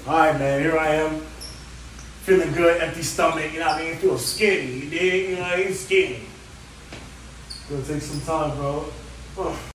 Alright, man, here I am. Feeling good, empty stomach, you know what I mean? Feel skinny, you dig? You know, I ain't skinny. It's gonna take some time, bro.